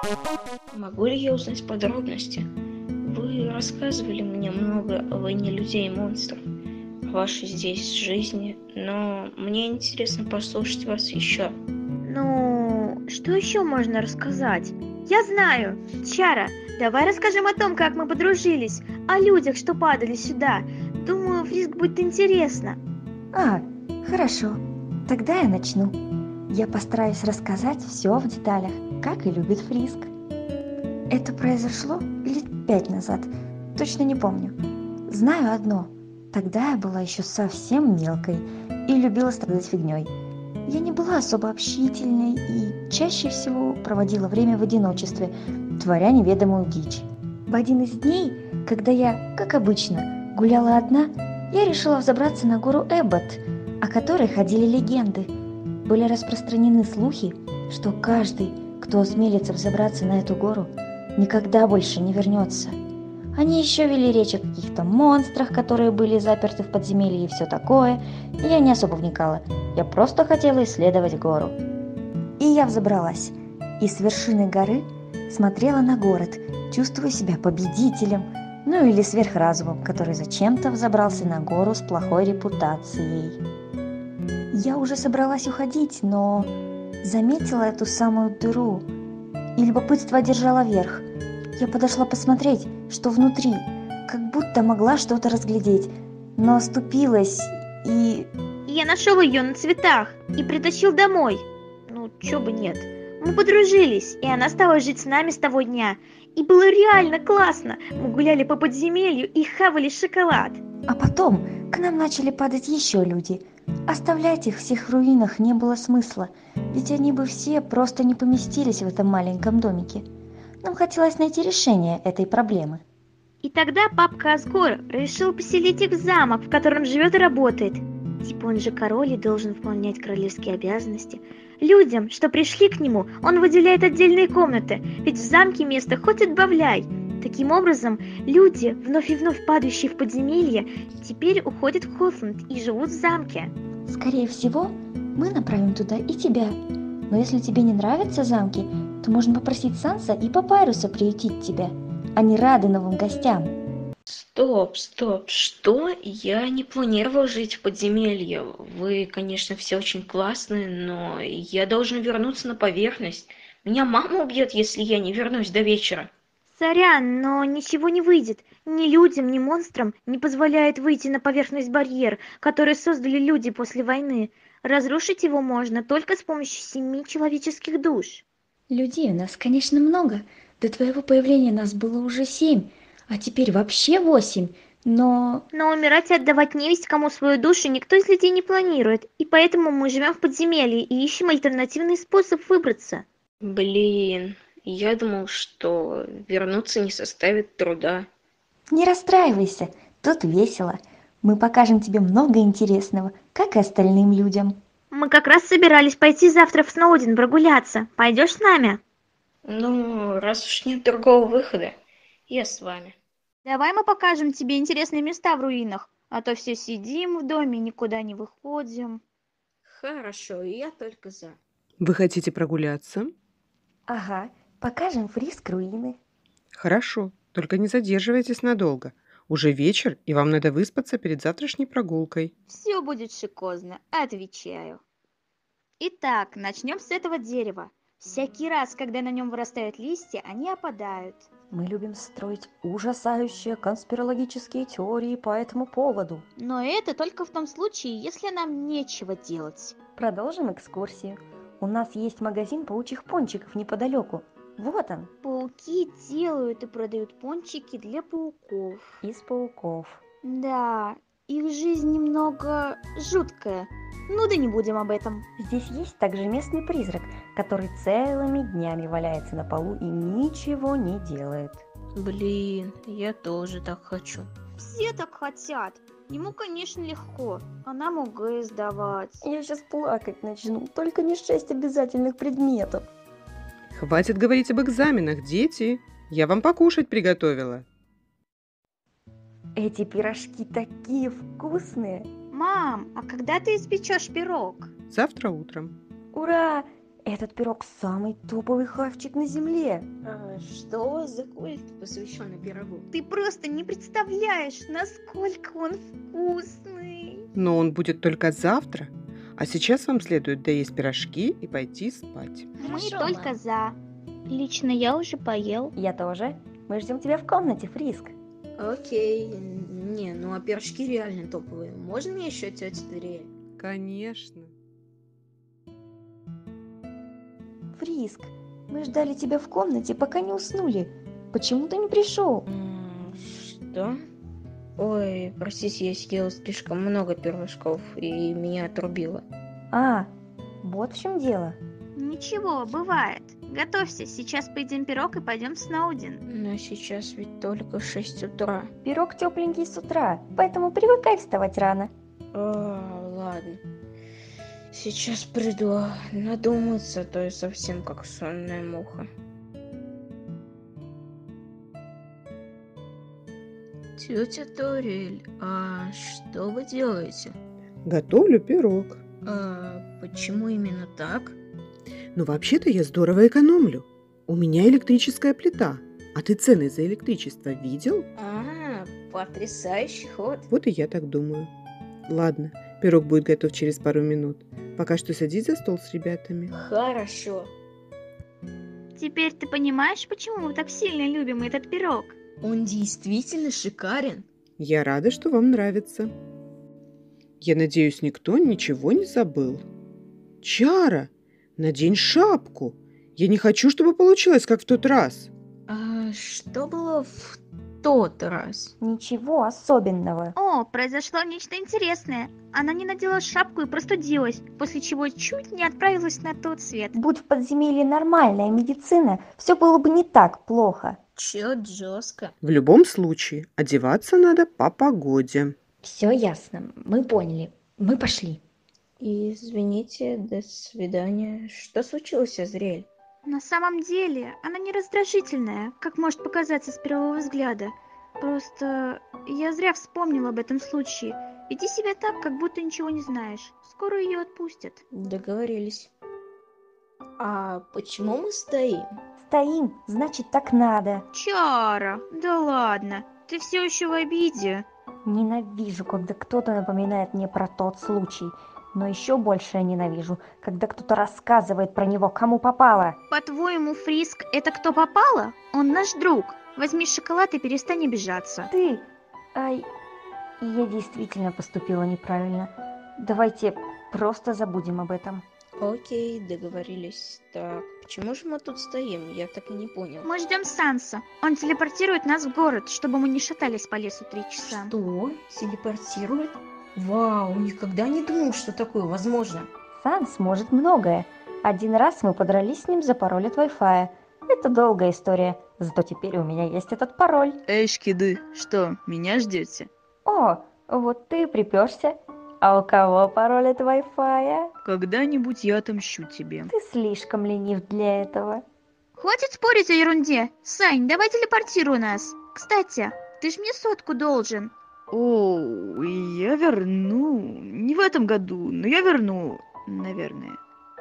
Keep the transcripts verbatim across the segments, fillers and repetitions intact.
Могу ли я узнать подробности? Вы рассказывали мне много о войне людей и монстров, о вашей здесь жизни, но мне интересно послушать вас еще. Ну, что еще можно рассказать? Я знаю! Чара, давай расскажем о том, как мы подружились, о людях, что падали сюда. Думаю, Фриск будет интересно. А, хорошо. Тогда я начну. Я постараюсь рассказать все в деталях, как и любит Фриск. Это произошло лет пять назад, точно не помню. Знаю одно. Тогда я была еще совсем мелкой и любила страдать фигней. Я не была особо общительной и чаще всего проводила время в одиночестве, творя неведомую дичь. В один из дней, когда я, как обычно, гуляла одна, я решила взобраться на гору Эббот, о которой ходили легенды. Были распространены слухи, что каждый, кто осмелится взобраться на эту гору, никогда больше не вернется. Они еще вели речь о каких-то монстрах, которые были заперты в подземелье и все такое, и я не особо вникала. Я просто хотела исследовать гору. И я взобралась, и с вершины горы смотрела на город, чувствуя себя победителем, ну или сверхразумом, который зачем-то взобрался на гору с плохой репутацией. Я уже собралась уходить, но заметила эту самую дыру, и любопытство одержало верх. Я подошла посмотреть, что внутри, как будто могла что-то разглядеть, но оступилась и... Я нашел ее на цветах и притащил домой. Ну, чё бы нет. Мы подружились, и она стала жить с нами с того дня. И было реально классно. Мы гуляли по подземелью и хавали шоколад. А потом к нам начали падать еще люди. Оставлять их всех в руинах не было смысла, ведь они бы все просто не поместились в этом маленьком домике. Нам хотелось найти решение этой проблемы. И тогда папка Асгор решил поселить их в замок, в котором живет и работает. Типа он же король и должен выполнять королевские обязанности. Людям, что пришли к нему, он выделяет отдельные комнаты, ведь в замке места хоть отбавляй. Таким образом, люди, вновь и вновь падающие в подземелье, теперь уходят в Хотланд и живут в замке. Скорее всего, мы направим туда и тебя. Но если тебе не нравятся замки, то можно попросить Санса и Папайруса приютить тебя. Они рады новым гостям. Стоп, стоп, что? Я не планировал жить в подземелье. Вы, конечно, все очень классные, но я должен вернуться на поверхность. Меня мама убьет, если я не вернусь до вечера. Сорян, но ничего не выйдет. Ни людям, ни монстрам не позволяет выйти на поверхность барьер, который создали люди после войны. Разрушить его можно только с помощью семи человеческих душ. Людей у нас, конечно, много. До твоего появления нас было уже семь, а теперь вообще восемь. Но... Но умирать и отдавать невесть кому свою душу никто из людей не планирует, и поэтому мы живем в подземелье и ищем альтернативный способ выбраться. Блин, я думал, что вернуться не составит труда. Не расстраивайся, тут весело. Мы покажем тебе много интересного, как и остальным людям. Мы как раз собирались пойти завтра в Сноуден прогуляться. Пойдешь с нами? Ну, раз уж нет другого выхода, я с вами. Давай мы покажем тебе интересные места в руинах, а то все сидим в доме, никуда не выходим. Хорошо, я только за. Вы хотите прогуляться? Ага, покажем Фриск руины. Хорошо, только не задерживайтесь надолго. Уже вечер, и вам надо выспаться перед завтрашней прогулкой. Все будет шикозно, отвечаю. Итак, начнем с этого дерева. Всякий раз, когда на нем вырастают листья, они опадают. Мы любим строить ужасающие конспирологические теории по этому поводу. Но это только в том случае, если нам нечего делать. Продолжим экскурсию. У нас есть магазин паучьих пончиков неподалеку. Вот он. Пауки делают и продают пончики для пауков. Из пауков. Да, их жизнь немного жуткая. Ну да не будем об этом. Здесь есть также местный призрак, который целыми днями валяется на полу и ничего не делает. Блин, я тоже так хочу. Все так хотят. Ему, конечно, легко, а нам ОГЭ сдавать. Я сейчас плакать начну, только не шесть обязательных предметов. Хватит говорить об экзаменах, дети. Я вам покушать приготовила. Эти пирожки такие вкусные. Мам, а когда ты испечешь пирог? Завтра утром. Ура! Этот пирог самый топовый хавчик на земле. А что у вас за культ, посвященный пирогу? Ты просто не представляешь, насколько он вкусный. Но он будет только завтра. А сейчас вам следует доесть пирожки и пойти спать. Мы Хорошо, только мам. за. Лично я уже поел. Я тоже. Мы ждем тебя в комнате, Фриск. Окей. Не, ну а пирожки реально топовые. Можно мне еще тетя Терри? Конечно. Фриск, мы ждали тебя в комнате, пока не уснули. Почему ты не пришел? М, Что? Ой, простите, я съела слишком много пирожков и меня отрубило. А, вот в чем дело. Ничего, бывает. Готовься, сейчас поедим пирог и пойдем в Сноуден. Но сейчас ведь только шесть утра. Пирог тепленький с утра, поэтому привыкай вставать рано. А, ладно. Сейчас приду. Надо умыться, а то я совсем как сонная муха. Тетя Торель, а что вы делаете? Готовлю пирог. А почему именно так? Но вообще-то я здорово экономлю. У меня электрическая плита. А ты цены за электричество видел? А, потрясающий ход. Вот и я так думаю. Ладно, пирог будет готов через пару минут. Пока что садись за стол с ребятами. Хорошо. Теперь ты понимаешь, почему мы так сильно любим этот пирог? Он действительно шикарен. Я рада, что вам нравится. Я надеюсь, никто ничего не забыл. Чара, надень шапку. Я не хочу, чтобы получилось, как в тот раз. А что было в тот раз? Ничего особенного. О, произошло нечто интересное. Она не надела шапку и простудилась, после чего чуть не отправилась на тот свет. Будь в подземелье нормальная медицина, все было бы не так плохо. Чё жестко. В любом случае, одеваться надо по погоде. Все ясно, мы поняли. Мы пошли. Извините, до свидания. Что случилось, Азриэль? На самом деле, она не раздражительная, как может показаться с первого взгляда. Просто я зря вспомнила об этом случае. Веди себя так, как будто ничего не знаешь. Скоро ее отпустят. Договорились. А почему мы стоим? Стоим, значит так надо. Чара, да ладно, ты все еще в обиде. Ненавижу, когда кто-то напоминает мне про тот случай. Но еще больше я ненавижу, когда кто-то рассказывает про него, кому попало. По-твоему, Фриск — это кто попало? Он наш друг. Возьми шоколад и перестань обижаться. Ты... Ай... Я действительно поступила неправильно. Давайте просто забудем об этом. Окей, договорились. Так, почему же мы тут стоим? Я так и не понял. Мы ждем Санса. Он телепортирует нас в город, чтобы мы не шатались по лесу три часа. Что? Телепортирует? Вау, никогда не думал, что такое возможно. Санс может многое. Один раз мы подрались с ним за пароль от Wi-Fi. Это долгая история, зато теперь у меня есть этот пароль. Эй, шкиды, что, меня ждете? О, вот ты и припёрся. А у кого пароль от Wi-Fi? Когда-нибудь я отомщу тебе. Ты слишком ленив для этого. Хватит спорить о ерунде. Сань, давай телепортируй нас. Кстати, ты ж мне сотку должен. О, я верну. Не в этом году, но я верну, наверное.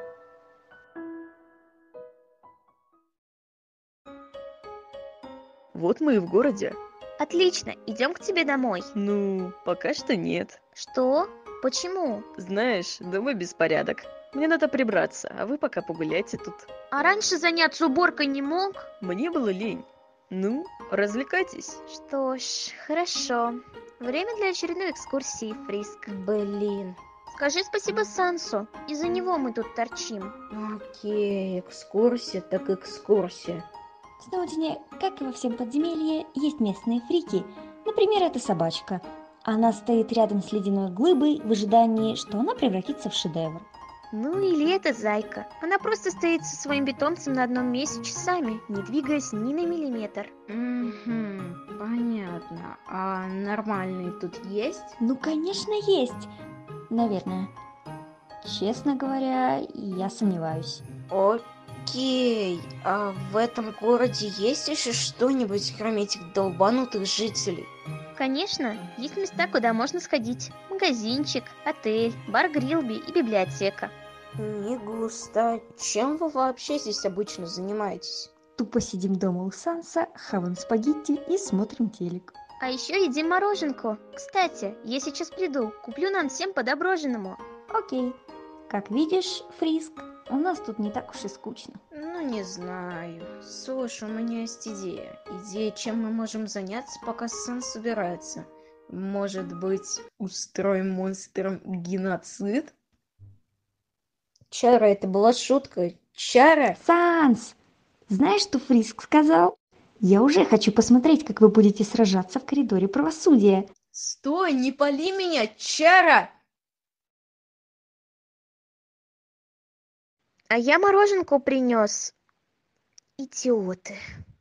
Вот мы и в городе. Отлично, идем к тебе домой. Ну, пока что нет. Что? Почему? Знаешь, дома беспорядок. Мне надо прибраться, а вы пока погуляйте тут. А раньше заняться уборкой не мог? Мне было лень. Ну, развлекайтесь. Что ж, хорошо. Время для очередной экскурсии, Фриск. Блин. Скажи спасибо Сансу. Из-за него мы тут торчим. Окей, экскурсия так экскурсия. В Сноудене, как и во всем подземелье, есть местные фрики. Например, эта собачка. Она стоит рядом с ледяной глыбой в ожидании, что она превратится в шедевр. Ну или это зайка. Она просто стоит со своим питомцем на одном месте часами, не двигаясь ни на миллиметр. Угу, понятно. А нормальные тут есть? Ну, конечно, есть. Наверное. Честно говоря, я сомневаюсь. Окей, а в этом городе есть еще что-нибудь, кроме этих долбанутых жителей? Конечно, есть места, куда можно сходить. Магазинчик, отель, бар Грилби и библиотека. Не густо. Чем вы вообще здесь обычно занимаетесь? Тупо сидим дома у Санса, хаваем спагетти и смотрим телек. А еще едим мороженку. Кстати, я сейчас приду, куплю нам всем по доброженому. Окей. Как видишь, Фриск, у нас тут не так уж и скучно. Ну, не знаю. Слушай, у меня есть идея. Идея, чем мы можем заняться, пока Сан собирается. Может быть, устроим монстрам геноцид? Чара, это была шутка. Чара! Санс! Знаешь, что Фриск сказал? Я уже хочу посмотреть, как вы будете сражаться в коридоре правосудия. Стой, не пали меня, Чара! А я мороженку принес. Идиоты.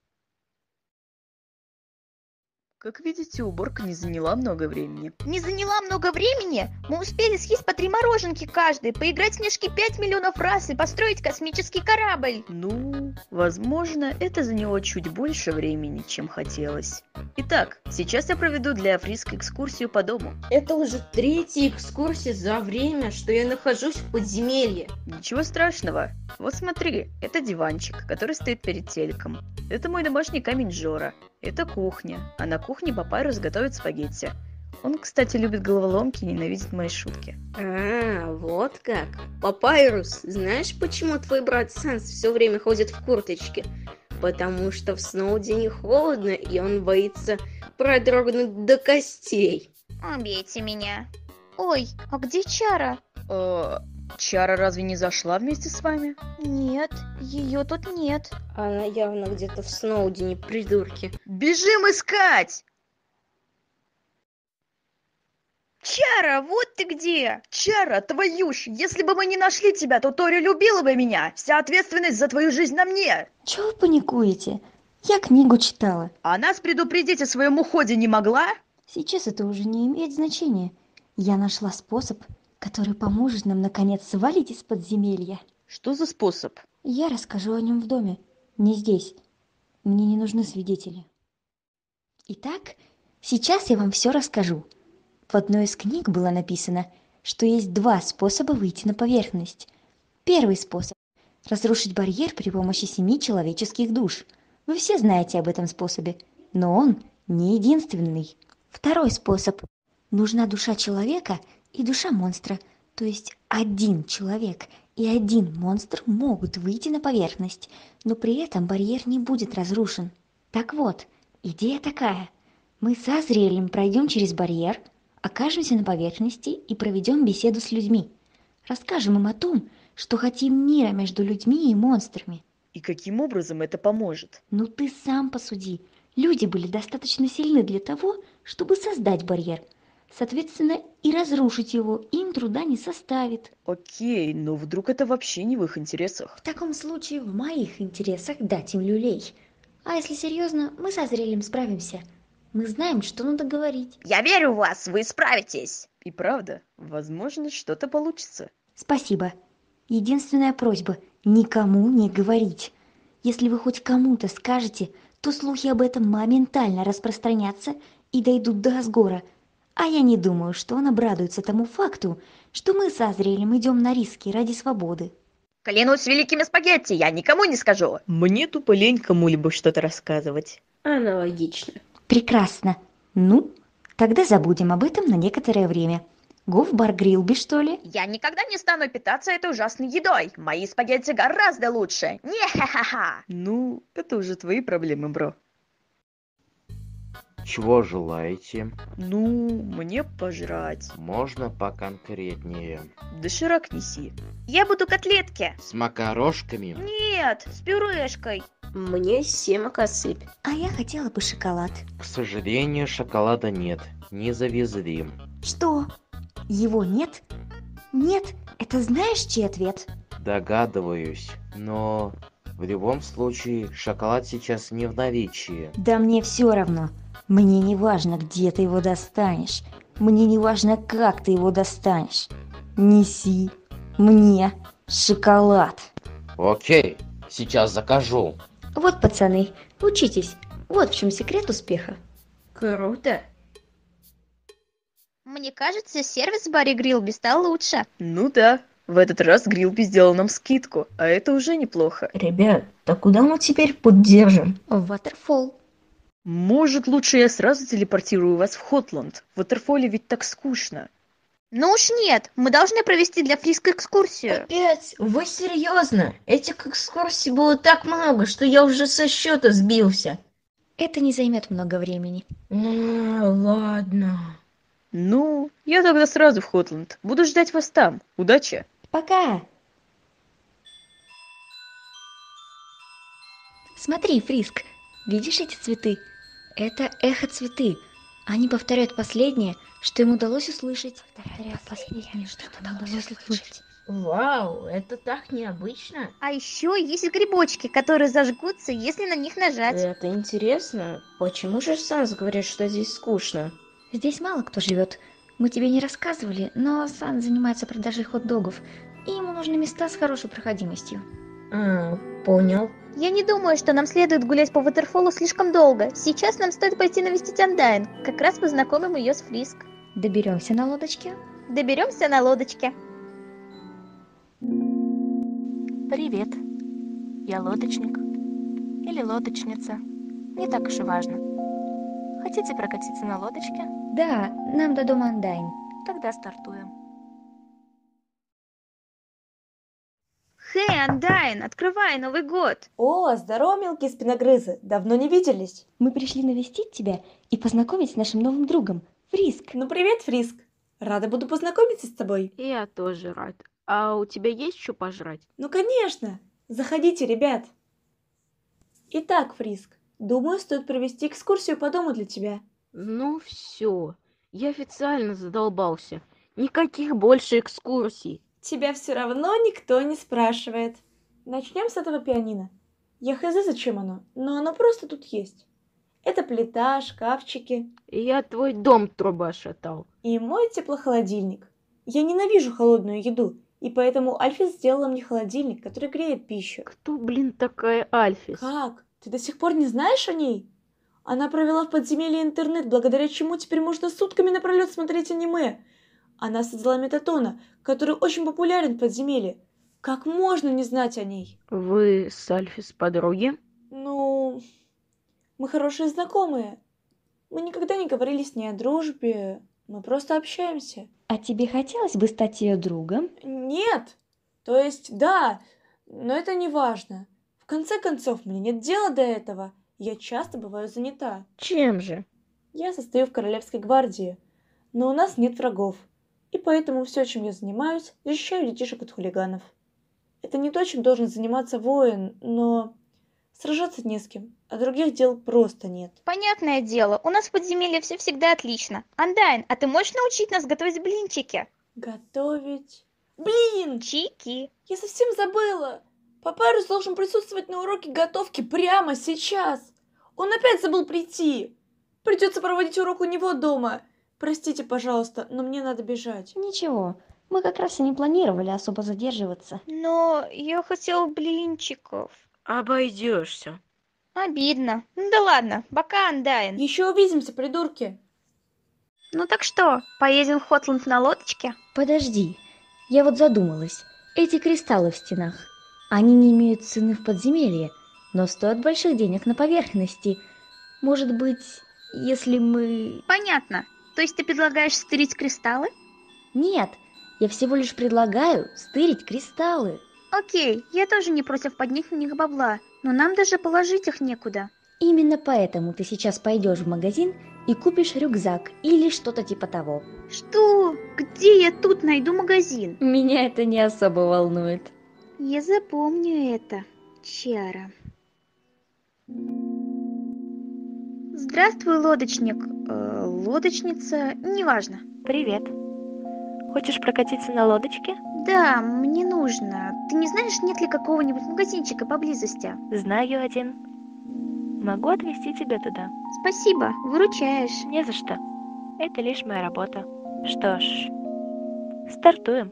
Как видите, уборка не заняла много времени. Не заняла много времени? Мы успели съесть по три мороженки каждый, поиграть в снежки пять миллионов раз и построить космический корабль. Ну, возможно, это заняло чуть больше времени, чем хотелось. Итак, сейчас я проведу для Фриска экскурсию по дому. Это уже третья экскурсия за время, что я нахожусь в подземелье. Ничего страшного. Вот смотри, это диванчик, который стоит перед телеком. Это мой домашний камень Жора. Это кухня, а на кухне Папайрус готовит спагетти. Он, кстати, любит головоломки и ненавидит мои шутки. А, вот как. Папайрус, знаешь, почему твой брат Санс все время ходит в курточке? Потому что в Сноудене холодно, и он боится продрогнуть до костей. Убейте меня. Ой, а где Чара? Э, Чара разве не зашла вместе с вами? Нет, ее тут нет. Она явно где-то в Сноудене, придурки. Бежим искать! Чара, вот ты где! Чара, твою ж, если бы мы не нашли тебя, то Тори любила бы меня. Вся ответственность за твою жизнь на мне. Чего вы паникуете? Я книгу читала. А нас предупредить о своем уходе не могла? Сейчас это уже не имеет значения. Я нашла способ, который поможет нам наконец свалить из подземелья. Что за способ? Я расскажу о нем в доме, не здесь. Мне не нужны свидетели. Итак, сейчас я вам все расскажу. В одной из книг было написано, что есть два способа выйти на поверхность. Первый способ – разрушить барьер при помощи семи человеческих душ. Вы все знаете об этом способе, но он не единственный. Второй способ – нужна душа человека и душа монстра, то есть один человек и один монстр могут выйти на поверхность, но при этом барьер не будет разрушен. Так вот, идея такая. Мы с Азриэлем пройдем через барьер, окажемся на поверхности и проведем беседу с людьми. Расскажем им о том, что хотим мира между людьми и монстрами. И каким образом это поможет? Ну ты сам посуди. Люди были достаточно сильны для того, чтобы создать барьер. Соответственно, и разрушить его им труда не составит. Окей, но вдруг это вообще не в их интересах? В таком случае в моих интересах дать им люлей. А если серьезно, мы с Азриэлем справимся. Мы знаем, что надо говорить. Я верю в вас, вы справитесь. И правда, возможно, что-то получится. Спасибо. Единственная просьба – никому не говорить. Если вы хоть кому-то скажете, то слухи об этом моментально распространятся и дойдут до Асгора. А я не думаю, что он обрадуется тому факту, что мы с Азриэлем идем на риски ради свободы. Клянусь великими спагетти, я никому не скажу. Мне тупо лень кому-либо что-то рассказывать. Аналогично. Прекрасно. Ну, тогда забудем об этом на некоторое время. Го в бар Грилби, что ли? Я никогда не стану питаться этой ужасной едой. Мои спагетти гораздо лучше. Не-ха-ха-ха. Ну, это уже твои проблемы, бро. Чего желаете? Ну, мне пожрать. Можно поконкретнее. Доширак неси. Я буду котлетки. С макарошками? Нет, с пюрешкой. Мне семок осыпь. А я хотела бы шоколад. К сожалению, шоколада нет. Не завезли. Что? Его нет? Нет? Это знаешь, чей ответ? Догадываюсь. Но в любом случае шоколад сейчас не в наличии. Да мне все равно. Мне не важно, где ты его достанешь. Мне не важно, как ты его достанешь. Неси мне шоколад. Окей, сейчас закажу. Вот, пацаны, учитесь. Вот в чем секрет успеха. Круто. Мне кажется, сервис в баре Грилби стал лучше. Ну да, В этот раз Грилби сделал нам скидку, а это уже неплохо. Ребят, так куда мы теперь путь держим? В Waterfall. Может, лучше я сразу телепортирую вас в Хотланд? В Waterfall'е ведь так скучно. Ну уж нет, мы должны провести для Фриска экскурсию. Опять? Вы серьезно? Этих экскурсий было так много, что я уже со счета сбился. Это не займет много времени. Ну, ладно. Ну, я тогда сразу в Хотланд. Буду ждать вас там. Удачи. Пока! Смотри, Фриск, видишь эти цветы? Это эхо-цветы. Они повторяют последнее, что им удалось услышать. Повторяют последнее, что им удалось услышать. Вау, это так необычно. А еще есть грибочки, которые зажгутся, если на них нажать. Это интересно. Почему же Санс говорит, что здесь скучно? Здесь мало кто живет. Мы тебе не рассказывали, но Сан занимается продажей хот-догов, и ему нужны места с хорошей проходимостью. А, понял. Я не думаю, что нам следует гулять по Waterfall'у слишком долго. Сейчас нам стоит пойти навестить Андайн. Как раз познакомим ее с Фриск. Доберемся на лодочке? Доберемся на лодочке. Привет. Я лодочник. Или лодочница. Не так уж и важно. Хотите прокатиться на лодочке? Да, нам до дома Андайн. Тогда стартуем. Хей, Андайн, открывай Новый год. О, здорово, мелкие спиногрызы. Давно не виделись. Мы пришли навестить тебя и познакомить с нашим новым другом, Фриск. Ну, привет, Фриск. Рада буду познакомиться с тобой. Я тоже рад. А у тебя есть что пожрать? Ну, конечно. Заходите, ребят. Итак, Фриск, думаю, стоит провести экскурсию по дому для тебя. Ну все, я официально задолбался. Никаких больше экскурсий. Тебя все равно никто не спрашивает. Начнем с этого пианино. Я хз, зачем оно, но оно просто тут есть. Это плита, шкафчики Я твой дом труба шатал. и мой теплохолодильник. Я ненавижу холодную еду, и поэтому Альфис сделала мне холодильник, который греет пищу. Кто, блин, такая Альфис? Как? Ты до сих пор не знаешь о ней? Она провела в подземелье интернет, благодаря чему теперь можно сутками напролет смотреть аниме. Она создала Метатона, который очень популярен в подземелье. Как можно не знать о ней? Вы с Альфис подруги? Ну, мы хорошие знакомые. Мы никогда не говорили с ней о дружбе. Мы просто общаемся. А тебе хотелось бы стать ее другом? Нет. То есть, да, но это не важно. В конце концов, мне нет дела до этого. Я часто бываю занята. Чем же? Я состою в Королевской гвардии, но у нас нет врагов. И поэтому все, чем я занимаюсь, защищаю детишек от хулиганов. Это не то, чем должен заниматься воин, но сражаться не с кем, а других дел просто нет. Понятное дело, у нас в подземелье все всегда отлично. Андайн, а ты можешь научить нас готовить блинчики? Готовить... Блин! Чики. Я совсем забыла! Папайрус должен присутствовать на уроке готовки прямо сейчас. Он опять забыл прийти. Придется проводить урок у него дома. Простите, пожалуйста, но мне надо бежать. Ничего, мы как раз и не планировали особо задерживаться. Но я хотела блинчиков. Обойдешься. Обидно. Ну да ладно, пока, Андайн. Еще увидимся, придурки. Ну так что, поедем в Хотланд на лодочке? Подожди, я вот задумалась. Эти кристаллы в стенах, они не имеют цены в подземелье, но стоят больших денег на поверхности. Может быть, если мы... Понятно. То есть ты предлагаешь стырить кристаллы? Нет, я всего лишь предлагаю стырить кристаллы. Окей, я тоже не против поднять на них бабла, но нам даже положить их некуда. Именно поэтому ты сейчас пойдешь в магазин и купишь рюкзак или что-то типа того. Что? Где я тут найду магазин? Меня это не особо волнует. Я запомню это, Чара. Здравствуй, лодочник. Э, лодочница, неважно. Привет. Хочешь прокатиться на лодочке? Да, мне нужно. Ты не знаешь, нет ли какого-нибудь магазинчика поблизости? Знаю один. Могу отвезти тебя туда. Спасибо, выручаешь. Не за что. Это лишь моя работа. Что ж, стартуем.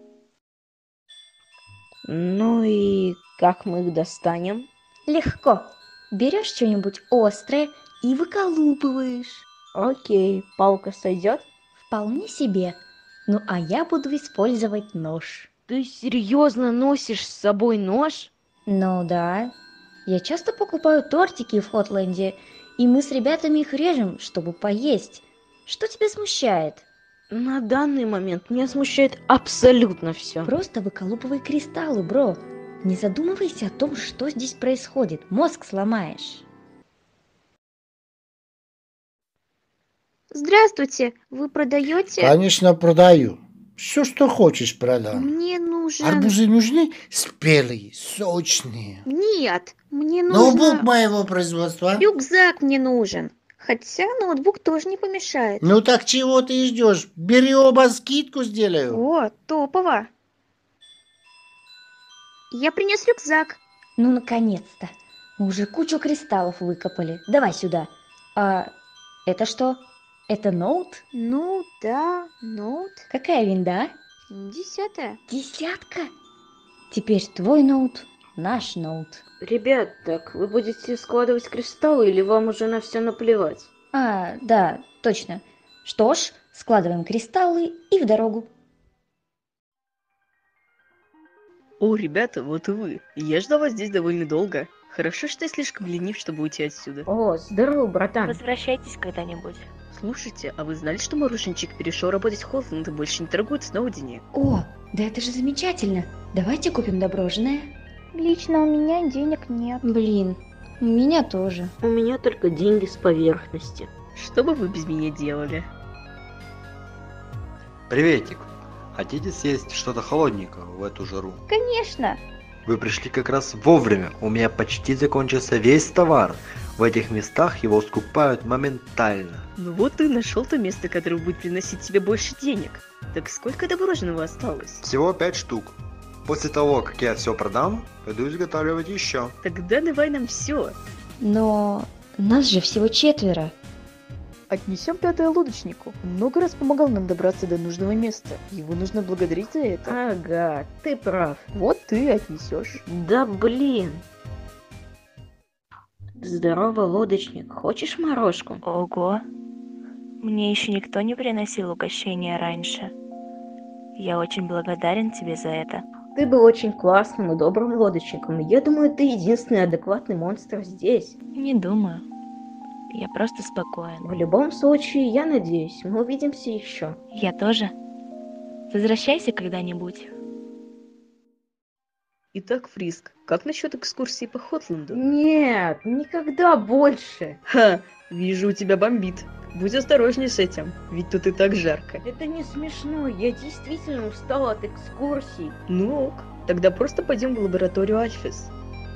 Ну и как мы их достанем? Легко. Берешь что-нибудь острое и выколупываешь. Окей, палка сойдет? Вполне себе. Ну а я буду использовать нож. Ты серьезно носишь с собой нож? Ну да. Я часто покупаю тортики в Хотленде, и мы с ребятами их режем, чтобы поесть. Что тебя смущает? На данный момент меня смущает абсолютно все. Просто выколупывай кристаллы, бро. Не задумывайся о том, что здесь происходит. Мозг сломаешь. Здравствуйте, вы продаете? Конечно, продаю. Все, что хочешь, продам. Мне нужен... Арбузы нужны спелые, сочные. Нет, мне нужен... Ноутбук моего производства. Рюкзак мне нужен. Хотя ноутбук тоже не помешает. Ну так чего ты ждешь? Бери оба, скидку сделаю. О, топово. Я принес рюкзак. Ну, наконец-то. Мы уже кучу кристаллов выкопали. Давай сюда. А это что? Это ноут? Ну, да, ноут. Какая винда? Десятая. Десятка? Теперь твой ноут, наш ноут. Ребят, так вы будете складывать кристаллы или вам уже на все наплевать? А, да, точно. Что ж, складываем кристаллы и в дорогу. О, ребята, вот и вы. Я ждал вас здесь довольно долго. Хорошо, что я слишком ленив, чтобы уйти отсюда. О, здорово, братан. Возвращайтесь когда-нибудь. Слушайте, а вы знали, что мороженчик перешел работать в Холланд и больше не торгует с Сноудене? О, да это же замечательно. Давайте купим доброжное. Лично у меня денег нет. Блин, у меня тоже. У меня только деньги с поверхности. Что бы вы без меня делали? Приветик. Хотите съесть что-то холодненького в эту жару? Конечно. Вы пришли как раз вовремя. У меня почти закончился весь товар. В этих местах его скупают моментально. Ну вот ты нашел то место, которое будет приносить тебе больше денег. Так сколько доброжного осталось? Всего пять штук. После того, как я все продам, пойду изготавливать еще. Тогда давай нам все. Но нас же всего четверо. Отнесем пятое лодочнику. Он много раз помогал нам добраться до нужного места. Его нужно благодарить за это. Ага, ты прав. Вот ты отнесешь. Да блин. Здорово, лодочник. Хочешь морожку? Ого. Мне еще никто не приносил угощения раньше. Я очень благодарен тебе за это. Ты был очень классным и добрым лодочником. Я думаю, ты единственный адекватный монстр здесь. Не думаю. Я просто спокоен. В любом случае, я надеюсь, мы увидимся еще. Я тоже. Возвращайся когда-нибудь. Итак, Фриск, как насчет экскурсии по Хотланду? Нет, никогда больше. Ха, вижу, у тебя бомбит. Будь осторожней с этим, ведь тут и так жарко. Это не смешно, я действительно устала от экскурсий. Ну ок, тогда просто пойдем в лабораторию Альфис.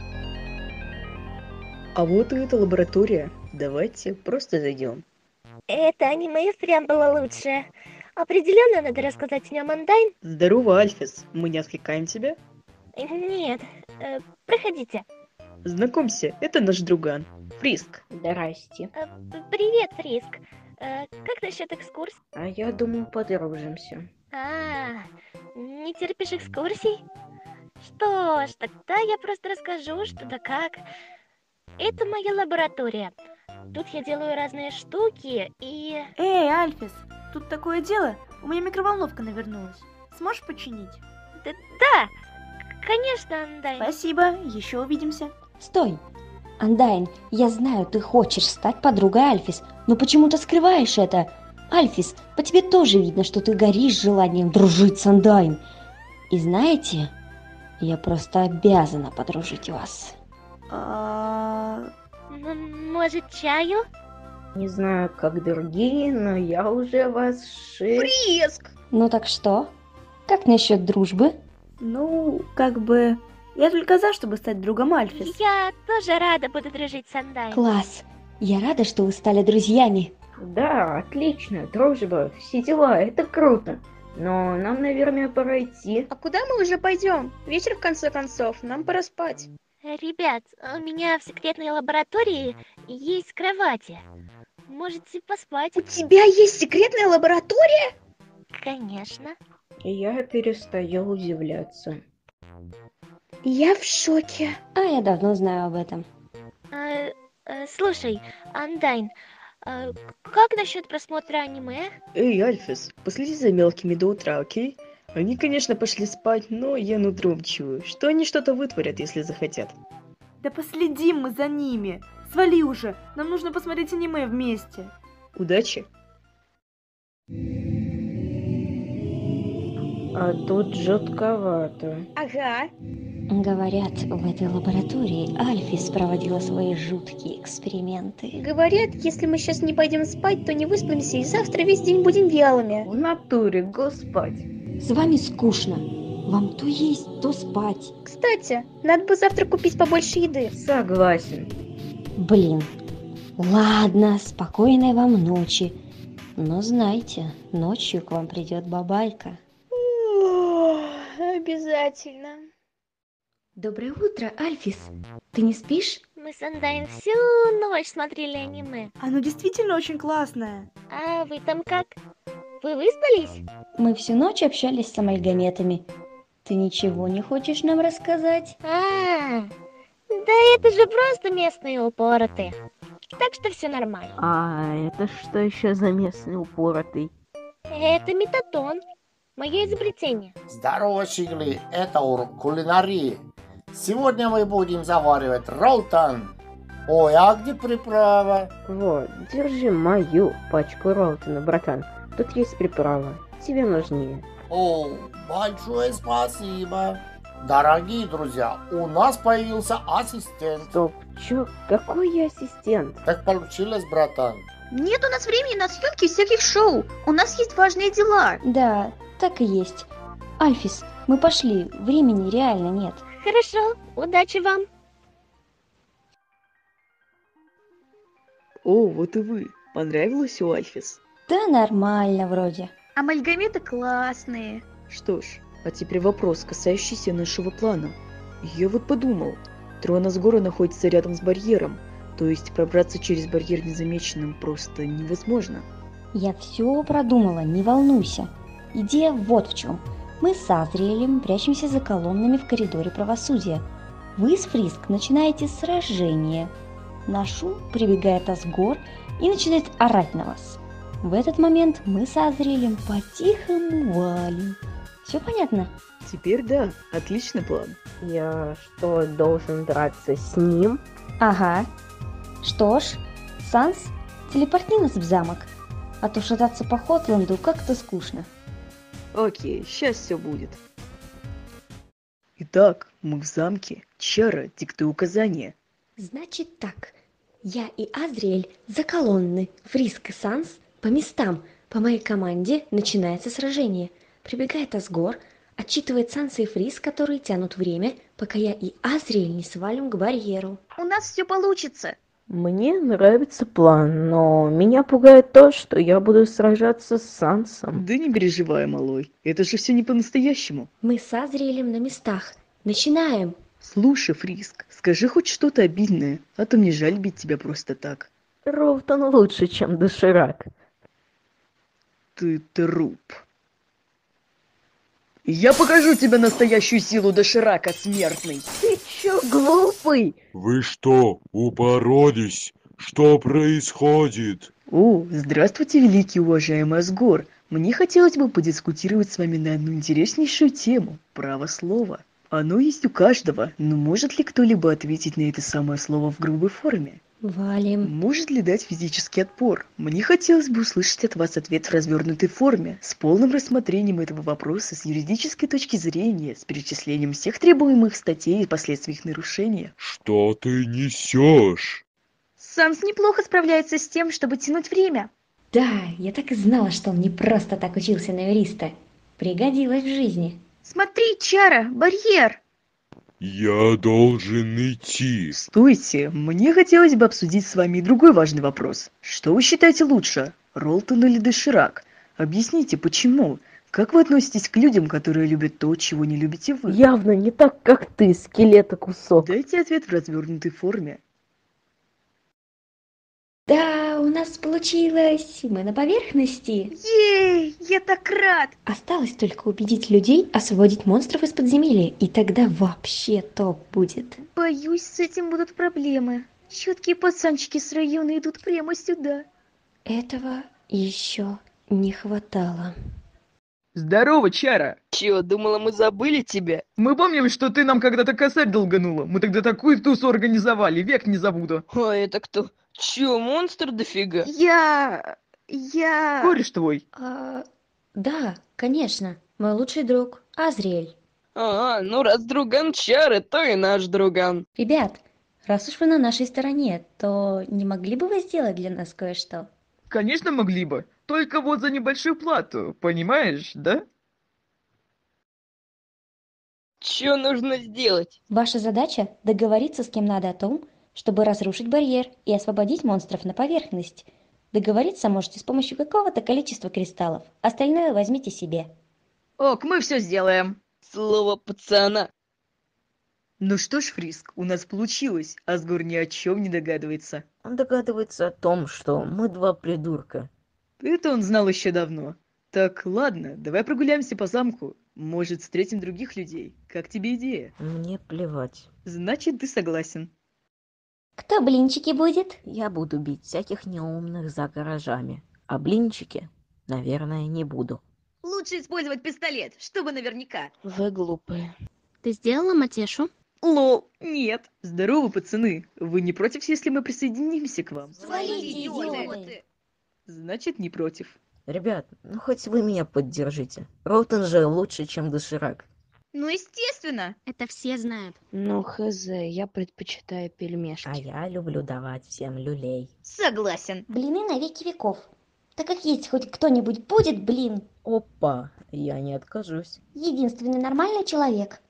А вот и эта лаборатория. Давайте просто зайдем. Это аниме прям было лучшее. Определенно надо рассказать о нем Андайн. Здорово, Альфис. Мы не отвлекаем тебя? Нет, э, проходите. Знакомься, это наш друган, Фриск. Здрасте. Э, привет, Фриск. Э, как насчет экскурсий? А я думаю, подружимся. А, не терпишь экскурсий? Что ж, тогда я просто расскажу, что да как. Это моя лаборатория. Тут я делаю разные штуки и... Эй, Альфис, тут такое дело. У меня микроволновка навернулась. Сможешь починить? Да, да, конечно, Андайн. Спасибо, еще увидимся. Стой! Андайн, я знаю, ты хочешь стать подругой Альфис, но почему-то скрываешь это. Альфис, по тебе тоже видно, что ты горишь желанием дружить с Андайн. И знаете, я просто обязана подружить вас. А... М- Может, чаю? Не знаю, как другие, но я уже вас ши... Фриск! Ну так что? Как насчет дружбы? Ну, как бы... Я только за, чтобы стать другом Альфис. Я тоже рада буду дружить с Андайн. Класс! Я рада, что вы стали друзьями. Да, отлично, дружба, все дела, это круто. Но нам, наверное, пора идти. А куда мы уже пойдем? Вечер, в конце концов, нам пора спать. Ребят, у меня в секретной лаборатории есть кровати. Можете поспать. У тебя есть секретная лаборатория? Конечно. И я перестаю удивляться. Я в шоке. А я давно знаю об этом. А, а, слушай, Андайн, а, как насчет просмотра аниме? Эй, Альфис, последи за мелкими до утра, окей? Они, конечно, пошли спать, но я нутром чую, что они что-то вытворят, если захотят. Да последим мы за ними. Свали уже, нам нужно посмотреть аниме вместе. Удачи. А тут жутковато. Ага. Говорят, в этой лаборатории Альфис проводила свои жуткие эксперименты. Говорят, если мы сейчас не пойдем спать, то не выспимся и завтра весь день будем вялыми. В натуре, го спать. С вами скучно. Вам то есть, то спать. Кстати, надо бы завтра купить побольше еды. Согласен. Блин. Ладно, спокойной вам ночи. Но знайте, ночью к вам придет бабайка. Обязательно. Доброе утро, Альфис. Ты не спишь? Мы с Андайн всю ночь смотрели аниме. Оно действительно очень классное. А вы там как? Вы выспались? Мы всю ночь общались с амальгаметами. Ты ничего не хочешь нам рассказать? А, да это же просто местные упоротые. Так что все нормально. А это что еще за местный упоротый? Это метатон. Мое изобретение. Здорово, Шигли, это урок кулинарии. Сегодня мы будем заваривать ролтон. Ой, а где приправа? Вот, держи мою пачку ролтона, братан. Тут есть приправа. Тебе нужнее. О, большое спасибо. Дорогие друзья, у нас появился ассистент. Стоп, чё? Какой я ассистент? Так получилось, братан. Нет у нас времени на съемки всяких шоу. У нас есть важные дела. Да, так и есть. Альфис, мы пошли, времени реально нет. Хорошо, удачи вам. О, вот и вы. Понравилось у Альфис? Да нормально вроде. Амальгаметы классные. Что ж, а теперь вопрос, касающийся нашего плана. Я вот подумал, Троносгора находится рядом с барьером, то есть пробраться через барьер незамеченным просто невозможно. Я все продумала, не волнуйся. Идея вот в чем. Мы с Азриэлем прячемся за колоннами в коридоре правосудия. Вы с Фриск начинаете сражение. На шум прибегает Асгор и начинает орать на вас. В этот момент мы с Азриэлем по-тихому валим. Все понятно? Теперь да, отличный план. Я что, должен драться с ним? Ага. Что ж, Санс, телепортни нас в замок. А то шататься по Хотланду как-то скучно. Окей, сейчас все будет. Итак, мы в замке. Чара, диктуй указания. Значит так. Я и Азриэль за колонны. Фриск и Санс по местам. По моей команде начинается сражение. Прибегает Асгор, отчитывает Санса и Фриск, которые тянут время, пока я и Азриэль не свалим к барьеру. У нас все получится. Мне нравится план, но меня пугает то, что я буду сражаться с Сансом. Да не переживай, малой. Это же все не по-настоящему. Мы с Азриэлем на местах. Начинаем. Слушай, Фриск, скажи хоть что-то обидное, а то мне жаль бить тебя просто так. Ролтон лучше, чем Доширак. Ты труп. Я покажу тебе настоящую силу Доширака, смертный. Ты чё, глупый? Вы что, упоролись? Что происходит? О, здравствуйте, великий уважаемый Асгор. Мне хотелось бы подискутировать с вами на одну интереснейшую тему – право слова. Оно есть у каждого, но может ли кто-либо ответить на это самое слово в грубой форме? Валим. Может ли дать физический отпор? Мне хотелось бы услышать от вас ответ в развернутой форме, с полным рассмотрением этого вопроса с юридической точки зрения, с перечислением всех требуемых статей и последствий их нарушения. Что ты несешь? Санс неплохо справляется с тем, чтобы тянуть время. Да, я так и знала, что он не просто так учился на юриста. Пригодилось в жизни. Смотри, Чара, барьер. Я должен идти. Стойте, мне хотелось бы обсудить с вами и другой важный вопрос. Что вы считаете лучше, Ролтон или Доширак? Объясните, почему? Как вы относитесь к людям, которые любят то, чего не любите вы? Явно не так, как ты, скелета кусок. Дайте ответ в развернутой форме. Да, у нас получилось. Мы на поверхности. Ей, я так рад. Осталось только убедить людей освободить монстров из подземелья, и тогда вообще топ будет. Боюсь, с этим будут проблемы. Чёткие пацанчики с района идут прямо сюда. Этого еще не хватало. Здорово, Чара! Чё, думала, мы забыли тебя? Мы помним, что ты нам когда-то косарь долганула. Мы тогда такую тусу организовали, век не забуду. А это кто? Чё, монстр дофига? Я... я... Кореш твой? А, да, конечно. Мой лучший друг Азриэль. А, ну раз друган Чары, то и наш друган. Ребят, раз уж вы на нашей стороне, то не могли бы вы сделать для нас кое-что? Конечно, могли бы. Только вот за небольшую плату, понимаешь, да? Чё нужно сделать? Ваша задача — договориться с кем надо о том, чтобы разрушить барьер и освободить монстров на поверхность. Договориться можете с помощью какого-то количества кристаллов. Остальное возьмите себе. Ок, мы все сделаем. Слово пацана. Ну что ж, Фриск, у нас получилось. Асгур ни о чем не догадывается. Он догадывается о том, что мы два придурка. Это он знал еще давно. Так, ладно, давай прогуляемся по замку. Может, встретим других людей. Как тебе идея? Мне плевать. Значит, ты согласен. Кто блинчики будет? Я буду бить всяких неумных за гаражами. А блинчики, наверное, не буду. Лучше использовать пистолет, чтобы наверняка. Вы глупые. Ты сделала матешу? Лол, нет. Здорово, пацаны. Вы не против, если мы присоединимся к вам? Свалите, идиоты! Значит, не против. Ребят, ну хоть вы меня поддержите. Ролтон же лучше, чем Доширак. Ну, естественно. Это все знают. Ну, хз, я предпочитаю пельмешки. А я люблю давать всем люлей. Согласен. Блины на веки веков. Так как есть хоть кто-нибудь будет, блин. Опа, я не откажусь. Единственный нормальный человек.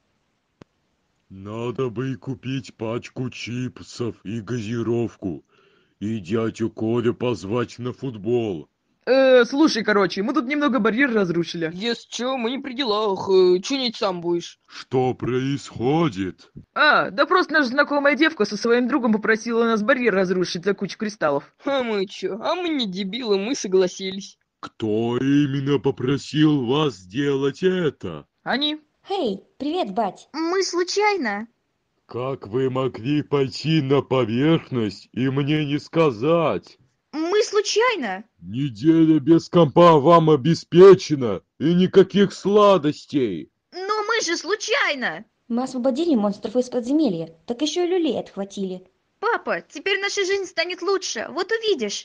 Надо бы и купить пачку чипсов и газировку. И дядю Колю позвать на футбол. Э, слушай, короче, мы тут немного барьер разрушили. Если чё, мы не при делах. э, Чинить сам будешь. Что происходит? А, да просто наша знакомая девка со своим другом попросила нас барьер разрушить за кучу кристаллов. А мы чё? А мы не дебилы, мы согласились. Кто именно попросил вас сделать это? Они. Эй, привет, бать. Мы случайно. Как вы могли пойти на поверхность и мне не сказать? Мы случайно. Неделя без компа вам обеспечена, и никаких сладостей. Но мы же случайно. Мы освободили монстров из подземелья, так еще и люлей отхватили. Папа, теперь наша жизнь станет лучше, вот увидишь.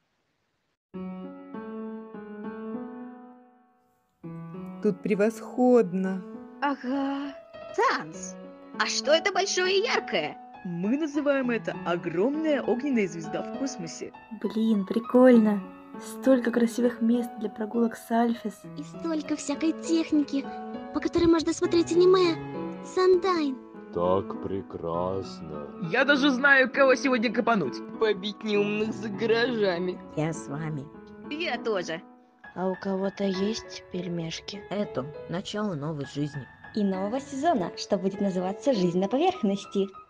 Тут превосходно. Ага. Танц. А что это большое и яркое? Мы называем это огромная огненная звезда в космосе. Блин, прикольно. Столько красивых мест для прогулок с Альфис. И столько всякой техники, по которой можно смотреть аниме. Сандайн. Так прекрасно. Я даже знаю, кого сегодня копануть. Побить неумных за гаражами. Я с вами. Я тоже. А у кого-то есть пельмешки? Это начало новой жизни. И нового сезона, что будет называться «Жизнь на поверхности».